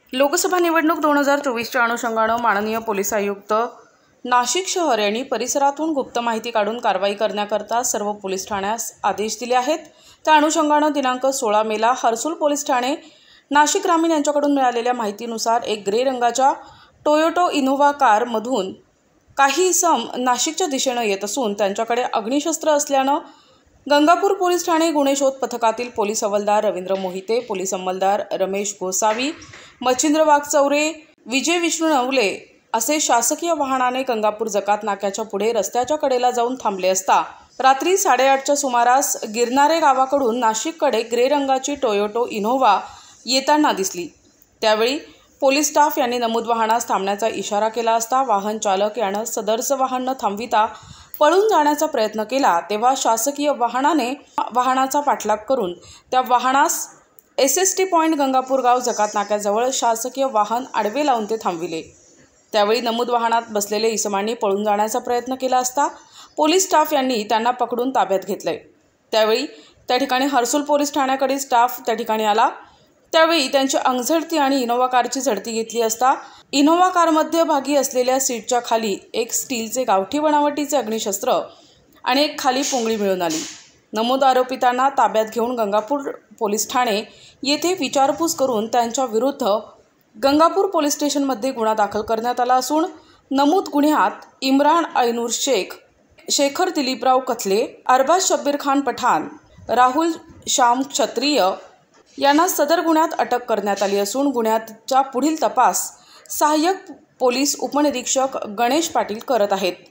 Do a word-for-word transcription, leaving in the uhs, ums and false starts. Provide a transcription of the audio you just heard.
लोकसभा निवडणूक दोन हजार चोवीसच्या अनुषंगानं माननीय पोलीस आयुक्त नाशिक शहर यांनी परिसरातून गुप्त माहिती काढून कारवाई करण्याकरता सर्व पोलीस ठाण्यास आदेश दिले आहेत। त्या अनुषंगानं दिनांक सोळा मेला हर्सुल पोलीस ठाणे नाशिक ग्रामीण यांच्याकडून मिळालेल्या माहितीनुसार एक ग्रे रंगाच्या टोयोटो इनोव्हा कारमधून काही इसम नाशिकच्या दिशेनं येत असून त्यांच्याकडे अग्निशस्त्र असल्यानं गंगापूर पोलीस ठाणे गुन्हे शोध पथकातील पोलीस हवालदार रवींद्र मोहिते, पोलीस अंमलदार रमेश गोसावी, मच्छिंद्र वाघचौरे, विजय विष्णू नवले असे शासकीय वाहनाने गंगापूर जकात नाक्याच्या पुढे रस्त्याच्या कडेला जाऊन थांबले असता रात्री साडेआठच्या सुमारास गिरनारे गावाकडून नाशिककडे ग्रे रंगाची टोयोटो इनोव्हा येताना दिसली। त्यावेळी पोलीस स्टाफ यांनी नमूद वाहनास थांबण्याचा इशारा केला असता वाहन चालक यानं सदरचं वाहन न थांबविता पळून जाण्याचा प्रयत्न केला। तेव्हा शासकीय वाहनाने वाहनाचा पाठलाग करून त्या वाहनास S S T point Gangapur गाव जकात नाक्याजवळ शासकीय वाहन आडवे लावून ते थांबविले। त्यावेळी नमूद वाहनात बसलेले इसमांनी पळून जाण्याचा प्रयत्न केला असता पोलीस स्टाफ यांनी त्यांना पकडून ताब्यात घेतले। त्यावेळी त्या ठिकाणी हर्सुल पोलीस ठाण्याकडील स्टाफ त्या ठिकाणी आला। त्यावेळी त्यांची अंगझडती आणि इनोव्हा कारची झडती घेतली असता इनोव्हा कार मध्यभागी असलेल्या सीटच्या खाली एक स्टीलचे गावठी बनावटीचे अग्निशस्त्र आणि एक खाली पोंगळी मिळून आली। नमूद आरोपितांना ताब्यात घेऊन गंगापूर पोलीस ठाणे येथे विचारपूस करून त्यांच्या विरुद्ध गंगापूर पोलीस स्टेशनमध्ये गुन्हा दाखल करण्यात आला असून नमूद गुन्ह्यात इम्रान ऐनूर शेख, शेखर दिलीपराव कथले, अरबाज शब्बीर खान पठाण, राहुल श्याम क्षत्रिय यांना सदर गुन्ह्यात अटक करण्यात आली असून गुन्ह्याचा पुढील तपास सहाय्यक पोलीस उपनिरीक्षक गणेश पाटील करत आहेत।